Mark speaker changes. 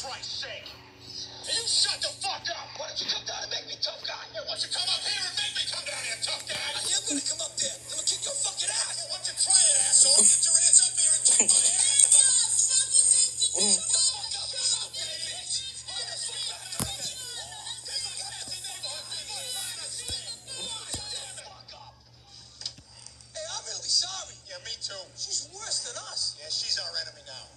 Speaker 1: Christ's sake. And you shut the fuck up. Why don't you come down and make me tough guy? Yeah, why don't you come up here and make me come down here, tough guy? I am gonna come up there. I'm gonna kick your fucking ass. Yeah, why don't you try it, asshole? Get your ass up here and kick my ass. Hey, I'm really sorry. Yeah, me too. She's worse than us. Yeah, she's our enemy now.